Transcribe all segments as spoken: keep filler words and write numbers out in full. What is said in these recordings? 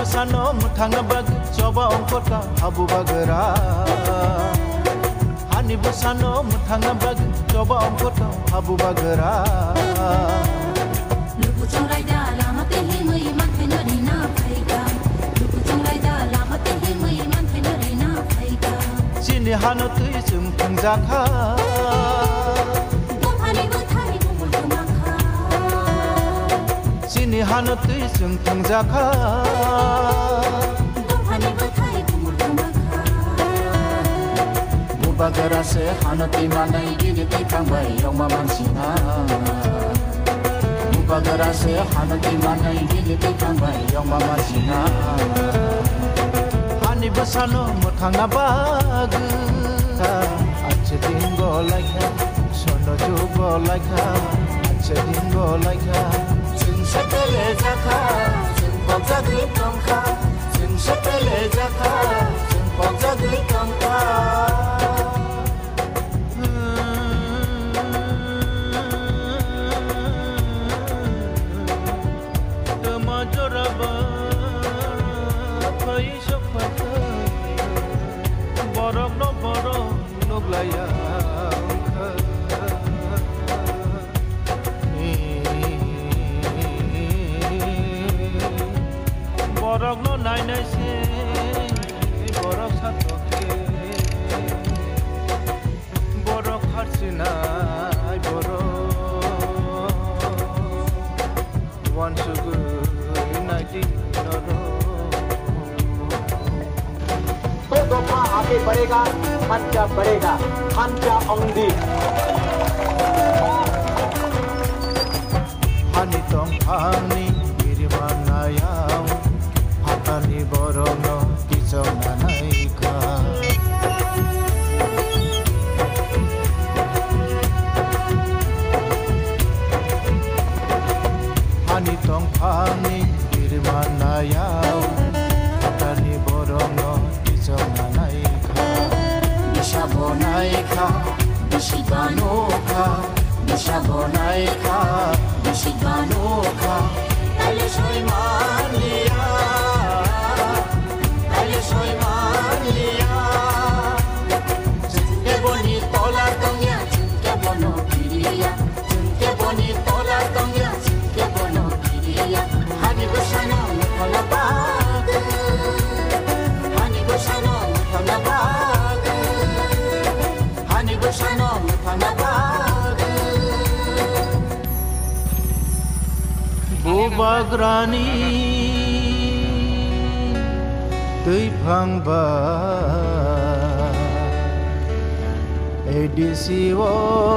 besano mutangna bag coba ongkota habu bagera hani besano mutangna bag coba ongkota habu bagera lupu chonglai da lama te hi mui man the na rina phaiga lupu chonglai da lama te hi mui man the na rina phaiga chini hano tui zum thangjakha Mothani Mothani bumul tumakha chini hano tui zum thangjakha Mothani Mothani bumul tumakha Bagara se hanati manai gini tikang bai yong mamansina Bagara se hanati manai gini tikang bai yong mamansina hani besano muthangna bag ache dingo laika sono jugo laika ache dingo laika Sing sepele jaka sing pokja gui tongka Sing sepele jaka sing pokja gui tongka borok no borok nuglaya borok no nai nai se borok satoke borok harsina borok once a good night in तो दोफा आगे बढ़ेगा खर्चा बढ़ेगा खर्चा Aundhi hani tong phangni birimanayau hatani borono kijona naika hani tong phangni birimanayau hatani borono naika Bishabonaika Bishiganoka Bishabonaika Bishiganoka Dale soy Maria Dale soy Maria Qué bonito la toña Qué bueno quería Qué bonito la toña Qué bueno quería Hani besano con la paz Hani besano con la paz Hani besano con la paz Bubagrani tui phangba edisi wo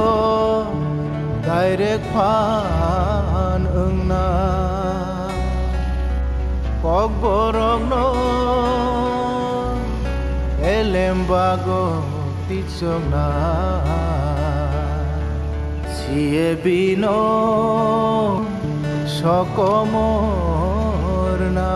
direct phan ungna kok borok no elembago tichona siye bino sokomorna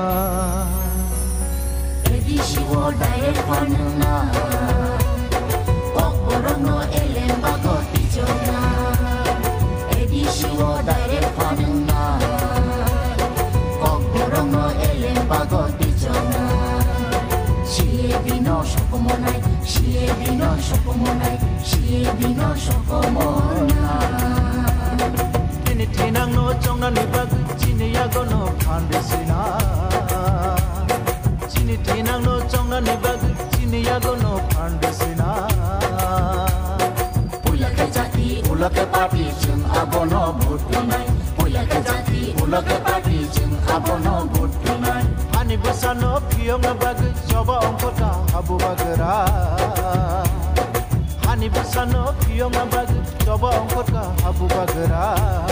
Edisi wo direct phan ungna kok borok no elembago tichona Edisi wo direct phan ungna kok borok no elembago tichona Siye bino sokomonai Siye bino sokomonai Siye bino sokomonai Chini tinang no chongna nibag chini yago no pandesina Chini tinang no chongna nibag chini yago no pandesina Puya ke jati ula ke papi jeng abono butunai Puya ke jati ula ke papi jeng abono butunai hani besano piyong na bag coba ongkota habu bagera hani besano piyong na bag coba ongkota habu bagera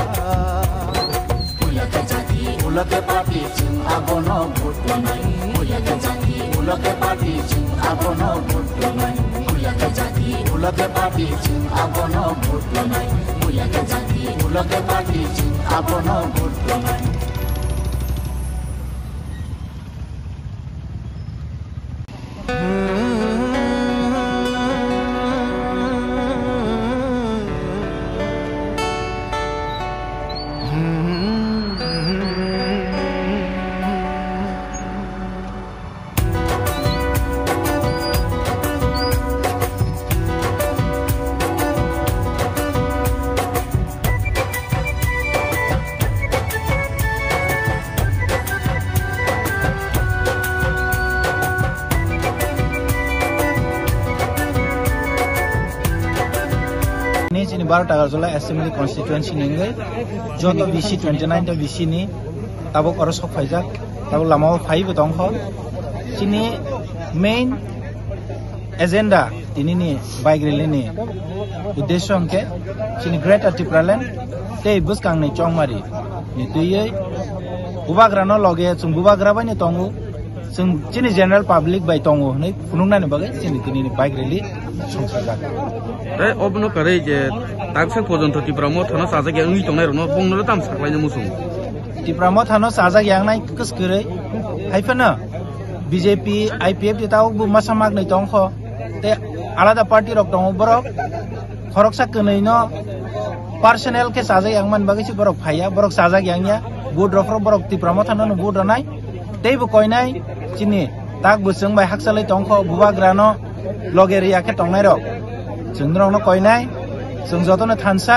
Puya ke jati ula ke papi jeng abono butunai Puya ke jati ula ke papi jeng abono butunai Puya ke jati ula ke papi jeng abono butunai Puya ke jati ula ke papi jeng abono butunai bar Takarjala assembly constituency ningai joto B C twenty-nine ta B C ni tabuk oro sok faijak tabuk lamao phai bo tongkho chini main agenda tini ni bike rally ni uddesho angke chini greater Tipra land tei buskang ni chongmari ni tuyei bubagra no loge chung bubagra ba ni tongu chung chini general public bai tongu nei phunungna ni bagai chini tini ni bike rally chungsajak tei obno kare je taksak pojonto Tipra Mothani sajak yang ngi tongnai rono bongno tam saklai musung Tipra Mothani sajak yang nai kuskure haifana B J P I P F ti tau bu masamak nei tongkho te alada party rok tongo borok khoroksa kunai no personnel ke sajak yang man bagai si borok phaya borok sajak yang ya board rok borok Tipra Mothani no board ranai tei bu koinai chini tak bu sung bai haksalai tongkho bubagra no logeria ke tongnai rok chungrong no koinai sung joto no thansa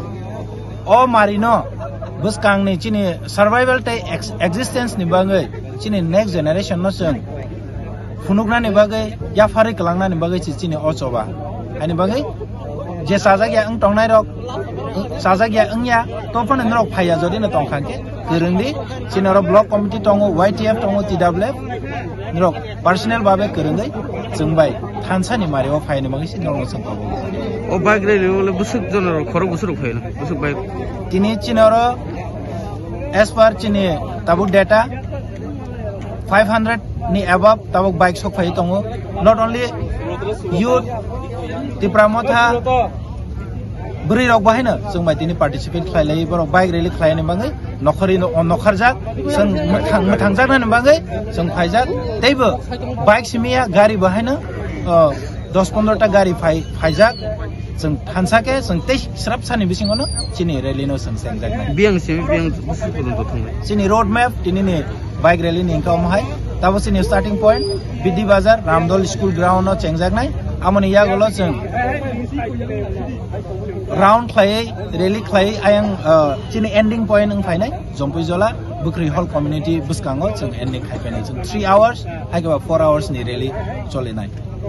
o marino buskang ni chini survival tei existence ni bagai chini next generation no sung funukna ni bagai ya fari kalangna ni bagai chini ochoba ani bagai je sajak ya ang tongnai rok sajak ya ang ya topon ni rok phaya jodi na tongkhangke kerengdi chini ro block committee tongo Y T F tongo T W F ni rok personal babe kerengai jungbai thansa ni mari o phai ni bagai chini rok sangko o bike rally ole busuk jonor khoro busuk phai na busuk bike tini chini ro as per chini tabuk data five hundred ni above tabuk bike sok phai tongo not only youth Tipra Mothani beri rok bahina sung bai tini participate khlailai borok bike rally khlaini bangai nokhari no nokharjak sung mathang mathangjak na bangai sung phaijak teibo bike simia gari bahina ten fifteen ta gari phai phaijak sung thansake sung tei srap sani bisingono chini rally no sung sengjak na biang simi biang busuk pojonto thongnai chini road map tini ni bike rally ni ingka omhai tabo chini starting point Bidi Bazar Ramdol school ground no chengjak nai amoni yagolo sung round khlai rally khlai ayang chini ending point ang phainai Jompuijola Bukri Hall community buskango chung ending khai phainai chung three hours aiba four hours ni rally cholinai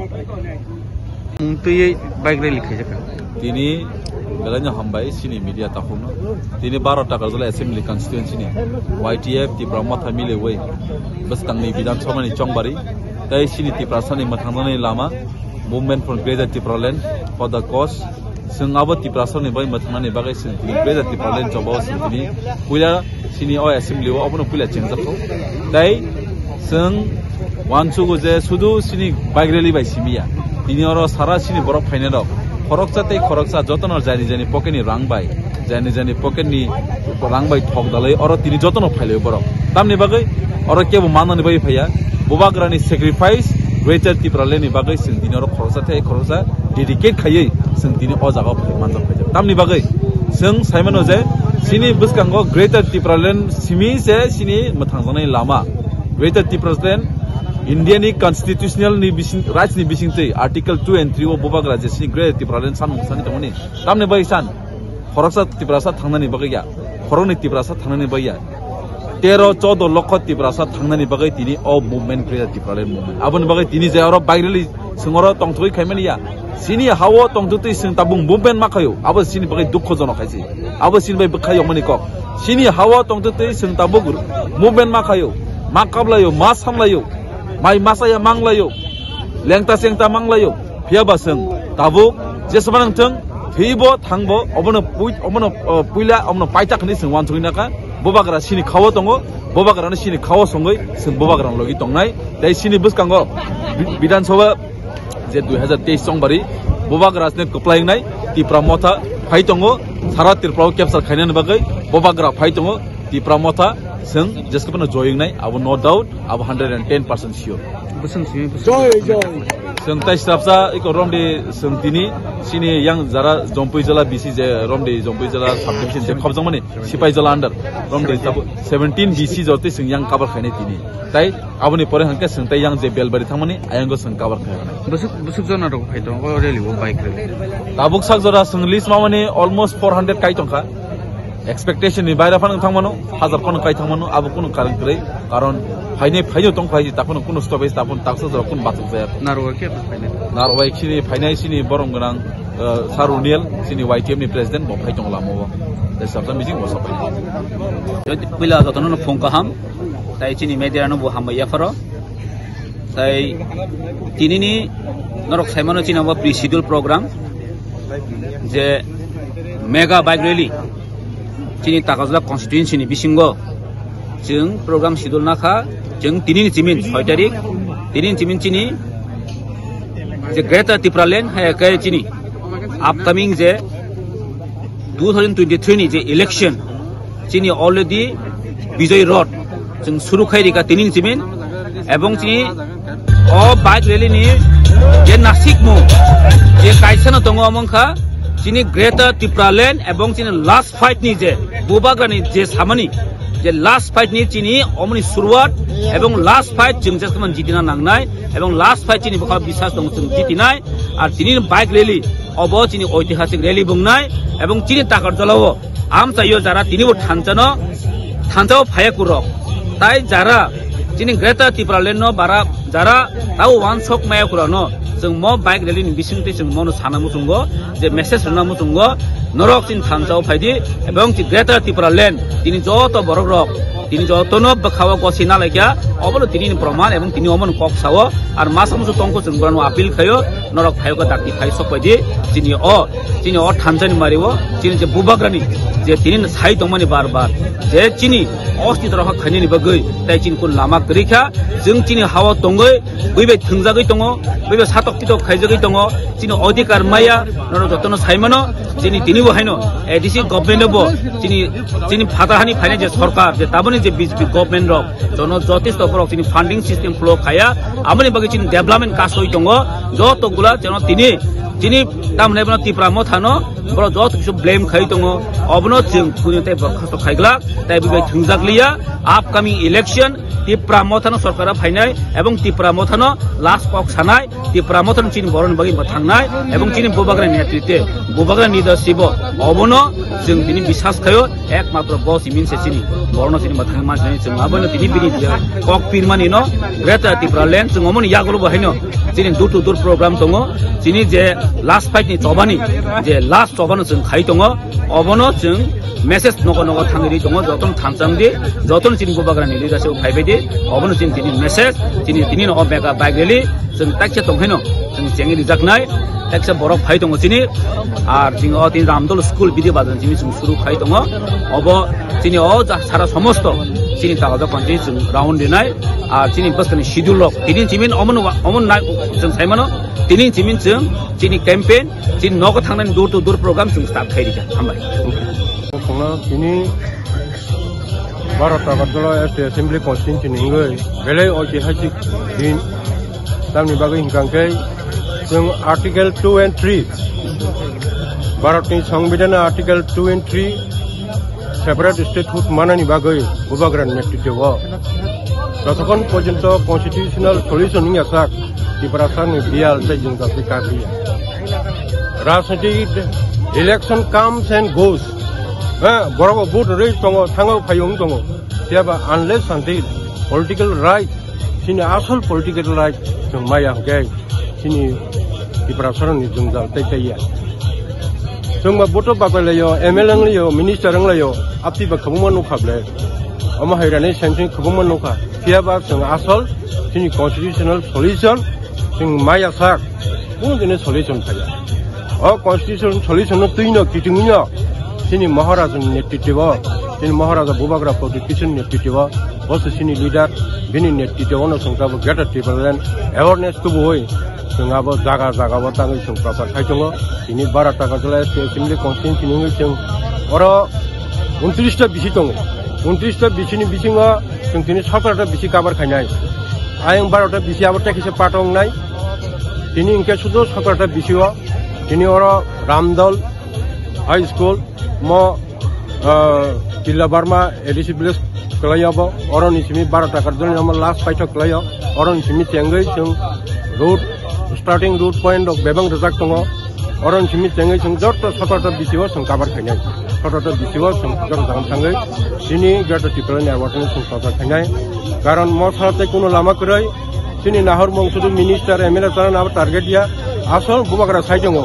tuyei bike rally khaijaka tini belanya hambai sini media tahumno tini baro Takarjala assembly constituency ni Y T F Tipra Mothani mile wei buskangni bidan somani chongbari tai sini Tipra sani mathangnani lama movement for greater Tipra land for the cause sung abo Tipra sani bai mathangnani bagai sung greater Tipra land jobo sung tini puila sini o assembly o abono puila chengjako tai sung wanchu go je sudu sini bike rally bai simia tini oro sara sini borok phaine rok khoroksa tei khoroksa jotono jani jani pocket ni rangbai jani jani pocket ni rangbai thok dalai oro tini jotono phailai borok tamni bagai oro kebo manani bai phaya bubagrani sacrifice greater Tipra land ni bagai sing tini oro khoroksa tei khoroksa dedicate khayei sing tini o jaga phai manjak phai tamni bagai sing saimano je sini buskango greater Tipra land simi se sini mathangjanai lama greater Tipra land Indian constitutional ni bising rights ni bising tei article two and three o bubagra je sini greater Tipra land san musani tamani tamne bai san khoroksa Tipra sa thangnani bagai ya khoroni Tipra sa thangnani bai ya thirteen fourteen lokho Tipra sa thangnani bagai tini o movement greater Tipra land movement abon bagai tini je oro bike rally singoro tongthoi khaimani ya sini hawo tongthoi sing tabung movement makayo abo sini bagai dukho jono khaisi abo sini bai bkhayo mani ko sini hawo tongthoi sing tabung movement makayo makablayo mas hamlayo mai masaya manglayo lengta sengta manglayo phiaba sung tabuk jesabanang thang phibo thangbo obono pui obono puila obono paita khani sung wan chuina ka bubagra sini khawo tongo bubagra no sini khawo songoi sung bubagra logi tongnai dai sini buskango bidan sabha je two thousand twenty-three songbari bubagra sne koplaing nai Tipra Mothani phai tongo sara Tipra capture khainan bagai bubagra phai tongo Tipra Mothani sung jeskapano joying nai abo no doubt abo one hundred ten percent sure busung simi joy joy sung tai strapsa iko romde sung tini sini yang jara Jompuijola B C je romde Jompuijola subdivision je khobjang mani Sipaijala under romde seventeen B C jorte sung yang cover khaine tini tai aboni pore hanke sung tai yang je belbari thangmani ayango sung cover khaina busuk busuk jona rok phai tong o rally o bike rally tabuk sak jora sung list mamani almost four hundred kai tongkha expectation ni bayra fan thang mano hazar kon kai thang mano abu kun karan kre karon phaine phaine tong phai tapon kun stoppage tapon takso jor kun batuk jaya narwa ke phaine narwa khini phaine sini borong ganang saruniel sini Y T M ni president bo phai tong lamo bo the sabta meeting was up pila jotono no phong kaham tai chini media no bo hamaya faro tai tinini norok saimano china bo pre schedule program je mega bike rally chini Takarjala constituency ni bisingo jeng program schedule nakha jeng tinini jimin ছয় tarik tinini jimin chini je greater Tipra land ha kai chini upcoming je twenty twenty-three ni je election chini already Bijay road jeng suru khairika tinini jimin ebong chini o bike rally ni je nasik mo je kaisana tongo amongkha chini greater Tipra land ebong chini last fight ni je bubagrani je samani je last fight ni chini omni suruat ebong last fight jeng jasman jitina nangnai ebong last fight chini bokha bisas dong jeng jitinai ar chini bike rally obo chini oitihasik rally bungnai ebong chini Takarjala o am chayo jara tini bo thanchano thanchao phaya kurok tai jara chini greater Tipra land no bara jara tau one shok maya kurano jeng mo bike rally ni bisingte jeng mo no sanamu tungo je message ranamu tungo norok chin thanchao phaidi ebong chi greater Tipra land tini joto borok rok tini joto no bakhawa ko sina laikya obolo tini proman ebong tini omon kok sawo ar masamu su tongko jeng brano appeal khayo norok phayo ko dakti phai sok phaidi tini o tini o thanchani mariwo tini je bubagrani je tini sai tongmani bar bar je chini osti torha khani bagoi tai chin kun lama krikha jeng chini hawa tongoi buibe thungjagoi tongo buibe satok pitok khaijagoi tongo chini odhikar maya noro jotono saimano chini tini bo haino adc government bo chini chini phatahani phaine je sarkar je taboni je bjp government rok jono jotish toprok chini funding system flow khaya amani bagi chini development kasoi tongo joto gula jono tini chini tamne bano Tipra mothano bro jot kisu blame khai tongo obno jeng kunite barkhasto khaigla tai bibe thungjagliya upcoming election Tipra mothano sarkara phainai ebong Tipra mothano last pok sanai Tipra mothano chini boron bagi bathangnai ebong chini bubagra netritwe bubagra leadership obono jeng tini bisas khayo ekmatro boss imin se chini borno chini bathang mas nai jeng abono tini bini kok pirmani no greater Tipra land jeng omoni yagolo bahaino chini dur to dur program tongo chini je last fight ni chobani je last chobano jeng khai tongo obono jeng message nogo nogo thangiri tongo joton thamchangdi joton chini bubagra ni leadership phaibedi obono chini tini message chini tini no mega bike rally jeng takche tonghaino jeng jengi rijaknai takche borok phai tongo chini ar jing o tin ramdol school bidi badan chini jeng suru khai tongo obo chini o sara samosto chini Takarjala constitution round dinai ar chini baskani schedule lok tini chimin omon omon nai jeng saimano tini chimin jeng chini campaign chini nogo thangnan dur to dur program jeng start khairija hambai khongna tini Bharat Takarjala assembly constituency ningoi belai ঐতিহাসিক din tamni bagai hingkangkai jeng article two and three Bharatni সংবিধানে article two and three separate statehood manani bagai bubagran netitwo যতক্ষণ পর্যন্ত constitutional solution নিয়ে আসাক ত্রিপুরাসান বিয়াল জেজিং দফিকাবি রাজনীতিক election comes and গোস হ্যাঁ বড় vote রেস দङ থাঙ্গাও ফাইং দङ তেবা আনলেস আনটিল পলিটিক্যাল রাইট সিনি আসল পলিটিক্যাল রাইট जों माया हगाय सिनि ত্রিপুরাসান नि जों जालताय ताया जों मा भोट बाबालायो एमएलए लायो मिनिस्टर लायो आपति बा खबुमान नखाबले अमा हैराने सेंसिं खबुमान नखा थियाबा जों आसल सिनि कन्स्टिट्यूशनल सलिउशन जों माया साक बुंदिने सलिउशन थाया अ कन्स्टिट्यूशन सलिउशन तुइनो किटिंगिनो सिनि महाराजानि नेतृत्व सिनि महाराजा बुबाग्रा पलिटिशियन नेतृत्व बस सिनि लीडर बिनि नेतृत्वनो संकाबो गेटर टिपलेन अवेयरनेस को होय जोंआबो जागा जागाबो ताङै जों प्रचार खायदोङो सिनि Bharat Takarjala assembly constituency नि जों अर उनत्रिस टा बिसि दङ उनत्रिस टा बिसिनि बिसिङा जों दिनै सरकारटा बिसि काबार खायनाय आयं बार'टा बिसि आबो टेकिसे पाटंनाय दिनै इनके सुदो सरकारटा बिसिओ दिनै अर रामदल हाई स्कुल म जिल्ला बारमा एडिसि भिलेज कलायाबो अरनि सिमि Bharat Takarjala नाम लास्ट फाइट कलायो अरनि सिमि चेंगै जों रोड स्टार्टिंग रोड पॉइंट बेबां रजाक दङ अरन सिमी चेंगे जों जत सतरता बिसिव जों काबार खायनाय सतरता बिसिव जों जत जागन थाङै दिनै जत टिप्रानि आबादनि जों काबार खायनाय कारण मथाते कुनो लामा करै दिनै नाहर मंसुद मिनिस्टार एमएलए जाना आब टारगेट या आसल बुबाग्रा साइ दङ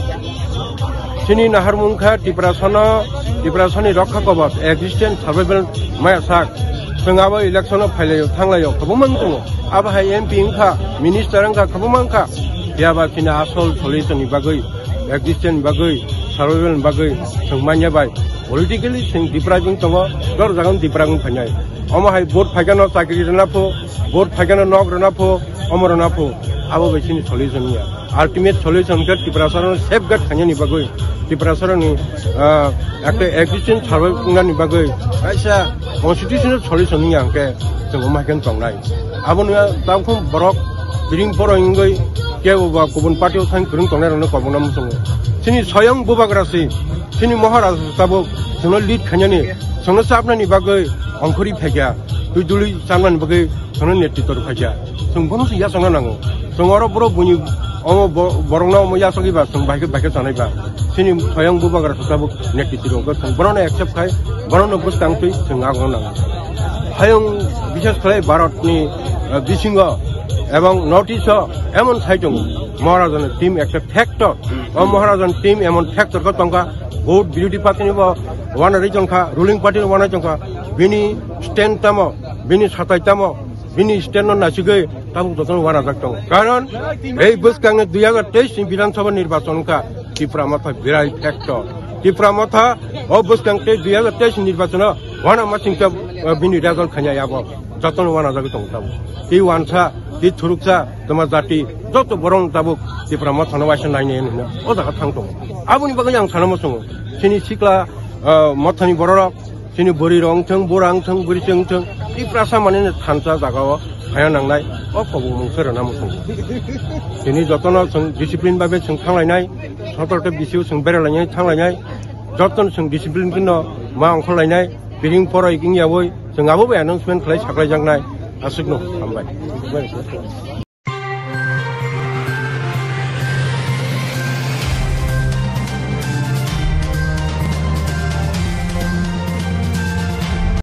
दिनै नाहर मुंखा टिप्रासना टिप्रासनि रक्षा कवच एक्जिस्टेंट सार्वाइवल माया साक जोंहाबो इलेक्शन फाइलायो थांलायो खबमान दङ आब हाय एमपि इंखा मिनिस्टार इंखा खबमानखा याबा दिनै आसल सलिउसननि बागै एक्जिस्टेंट बागै सार्वाइवल बागै जों मान्याबाय पलिटिकली जों टिप्राजों दङ दर जागोन टिप्राजों फायनाय अमाहाय भोट फायगानो चाकरि रनाफो भोट फायगानो नग रनाफो अमरनाफो आबो बैसिनि सलिउसननिया अल्टिमेट सलिउसन के टिप्रासरन सेफगार्ड खायनि बागै टिप्रासरनि একটা एक्जिस्टेंट सार्वाइवलनि बागै ऐसा कन्स्टिट्यूशनल सलिउसननि आंके जों मायगन तंनाय आबोनो दावखौ बरक बिरिं बरंगै केबा गुबुन पार्टियाव थां ग्रों तंनायनो कबना मुसङ सिनि स्वयं बुबाग्रासि सिनि महाराज साबो जोंनो लिड खायनि जोंनो साबनानि बागै अंखरि फायगा दुदुलि साननानि बागै जोंनो नेतृत्व फायगा जों बनसि या संना नांगौ जों अर बर बुनि अम बरंनाव मया सगिबा जों बायके बायके जानायबा सिनि स्वयं बुबाग्रा साबो नेतृत्व दं जों बरनो एक्सेप्ट खाय बरनो बुस्तांतै जों आगन नांगौ हायं बिशेष खाय भारतनि बिसिंग एवं नॉर्थ ईस्ट एमन साइड दं महाराजन टीम একটা फैक्टर और महाराजन टीम एमन फैक्टर को तंका भोट विरोधी पार्टी नि वन रिजनखा रूलिंग पार्टी वन जंखा बिनि स्टैंड तम बिनि साथाय तम बिनि स्टैंड नासिगै ताबु जतन वाना जाक्तं कारण এই বসকাंग দুই হাজার তেইশ नि विधानसभा निर्वाचन का टिप्रा माथा बिराय फैक्टर टिप्रा माथा ओ बसकांग दुई हाजार तेईस निर्वाचन वाना मासिंका बिनि रिजल्ट खायाबो जतन वाना जाक्तं ताबु इ वानसा इ थुरुकसा तमा जाति जत बरं ताबु टिप्रा माथा नवासन नायने होनो ओ जागा थांतो आबुनि बागै आं सानमो सङो सिनि सिक्ला मथानि बररक सिनि बोरि रंथों बोरांथों बोरिथों टिप्रासा माने थानसा जागाव हाया नांनाय ओ कबु मुंसर ना मुसङ सिनि जतन जों डिसिप्लिन बाबे जों थांलायनाय सतरते बिसिउ जों बेरायलायनाय थांलायनाय जतन जों डिसिप्लिन किनो मा अंखलायनाय बिरिं फरायगिंयावै जों आबो एनाउन्समेन्ट खालाय साख्लाय जांनाय आसिगनो हामबाय